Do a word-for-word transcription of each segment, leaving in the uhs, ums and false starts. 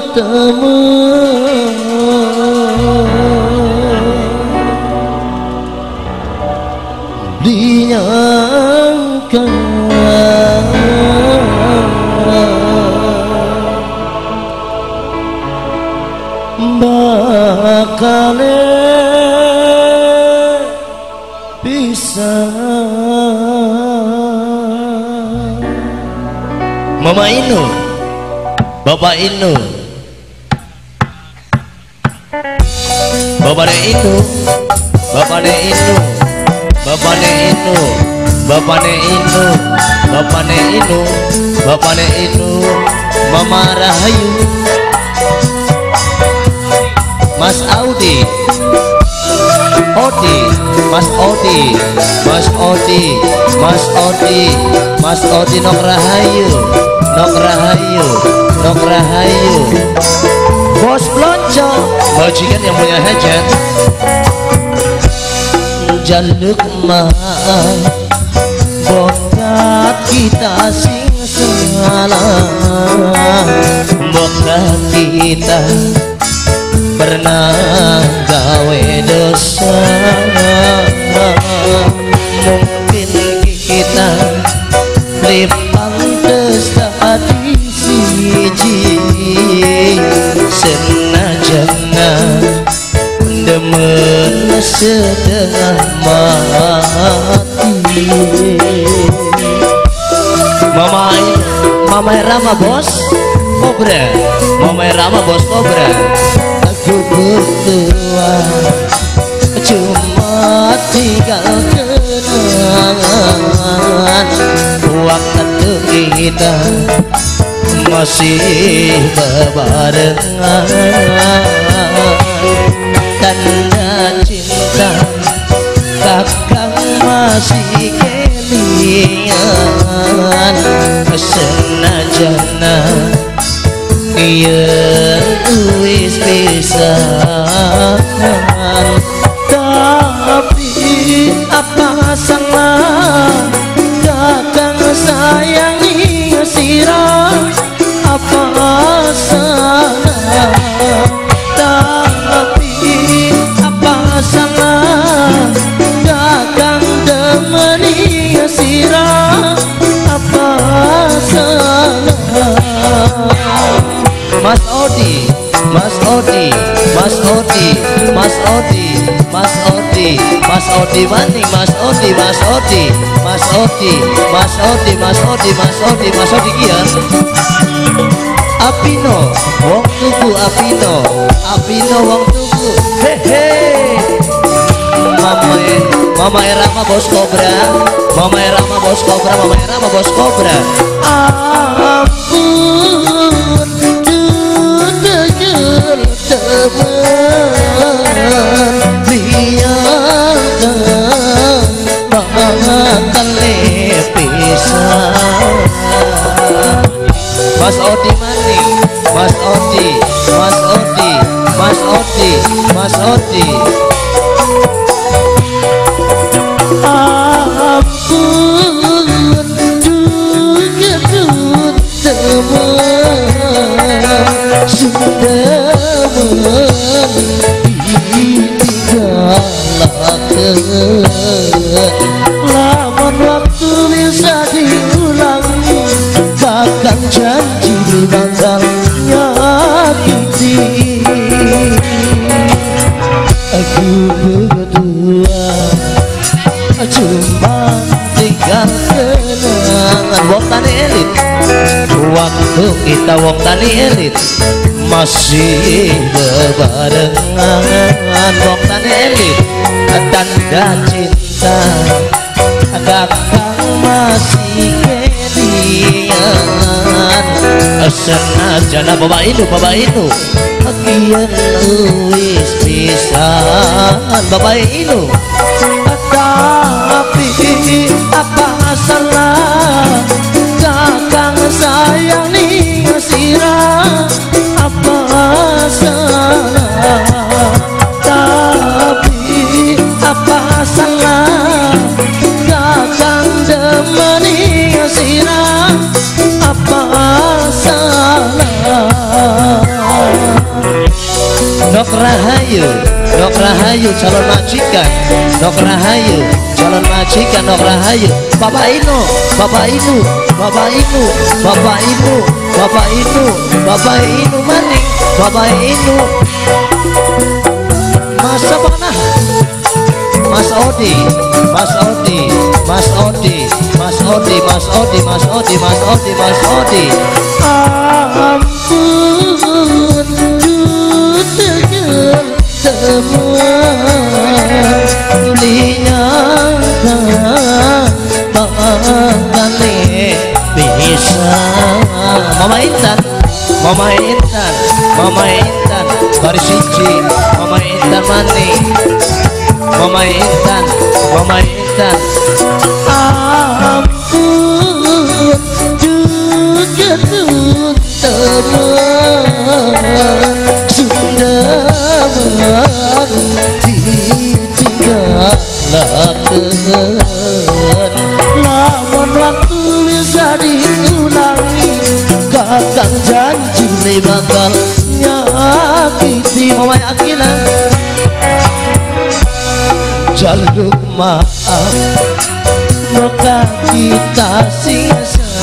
temen dinyangka bakale bisa. Mama Inu, Bapak Inu, Bapak Inu, Bapak Inu, Bapak Inu, Bapak Inu, Bapak Inu, Bapak Inu, Mama Rahayu, Mas Audi, Odi, Mas Odi, Mas Odi, Mas Odi, Mas Odi Nok Rahayu, Nok Rahayu, Nok Rahayu, Bos Blonco, bajikan yang punya hajat. Jaluk maaf bokat kita sing salah, bokat kita pernah gawe dosa. Mungkin kita pantes tadi siji senajana demen setengah mati. Mama Mama Rama Bos Kobra, Mama Rama Bos Kobra. Aku berdua cuma tinggal kenangan waktu kita masih berbarengan. Tanda cinta kakang masih kelingan senajana iya wis pisan, tapi apa salah kakang sayangi sirah, apa salah, tapi apa salah kakang demeni sirah, apa salah. Mas Odi, Mas Odi, Mas Odi, Mas Odi, Mas Odi, Mas Odi maning, Mas Odi, Mas Odi, Mas Odi, Mas Odi, Mas Odi, Mas Odi, Mas Odi kian. Apino, wong tuku Apino, Apino wong tuku. Hehe. Mama Mama Erama Bos Kobra, Mama Erama Bos Kobra, Mama Erama Bos Kobra. Ampun tutur teman biarkan bakal pisah. Mas Odi maning, Mas Odi, Mas Odi, Mas Odi, Mas Odi. Ampun tutur teman sudah ditinggalkan. Lamun waktu bisa diulang, kakang janji bakal nyakiti. Aku berdua cuma tinggal kenangan. Wong tani elit, waktu kita wong tani elit masih berbarengan. Wong tani elit tanda cinta kakang masih kedian. Senajan Bapak Inu, Bapak Inu kian wis pisan Bapak Inu, tapi apa salah kakang sayang ning sirah, apa salah, tapi apa salah kakang demeni sirah, apa salah. Nok Rahayu, Nok Rahayu calon majikan, Nok Rahayu calon majikan, Nok Rahayu. Bapak Inu, Bapak Inu, Bapak Inu, Bapak Inu, Bapak Inu, Bapak Inu maning, Bapak Inu. Masa mana? Mas Odi, Mas Odi, Mas Odi, Mas Odi, Mas Odi, Mas Odi, Mas Odi, Mas Odi. Ampun, tegel temuan belinya bangkane bisa. Mama Intan, Mama Intan, Mama Intan, baris siji, Mama Intan maning. Mama Intan, Mama Intan. Ampun juga teman sudah ditinggalkan. Lawan waktu bisa diulangi, kakang janji bakal nyakiti. Mama Akila jaluk maaf, maka kita sing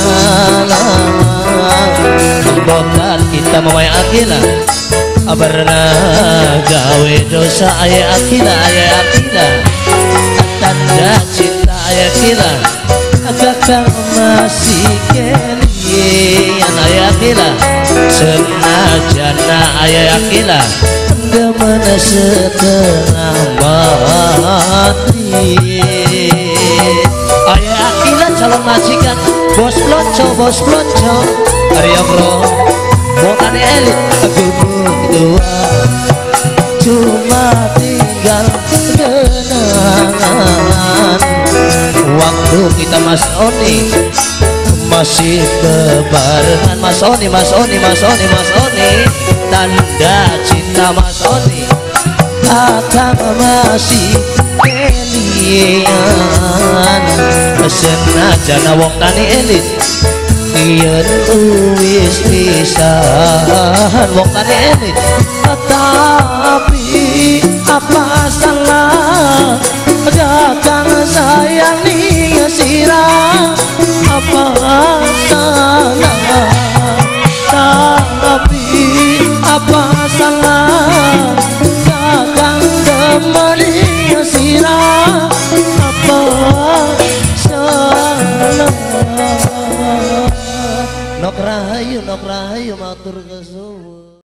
salah. Bokal kita Mama Akila abarna gawe dosa ayah Akila, ayah Akila tanda cinta ayah Akila. Kakak masih kelian ayah Akila, senajan ayah Akila demen setengah mati. Ayah Akila calon majikan, bos blonco, bos blonco. Arya bro, bukan elit, gubuk dua, cuma tinggal kenangan. Waktu kita Mas Oni masih bebarengan, Mas Oni, Mas Oni, Mas Oni, Mas Oni. Tanda cinta Mas Oni akan masih kelian. Senajan wong tani elit yen uwis pisan wong tani elit, tapi apa salah kakang sayang ning sirah. Apa salah, tapi apa salah kakang demani sirah. Apa salah. Nok Rahayu, Nok Rahayu matur kesuwun.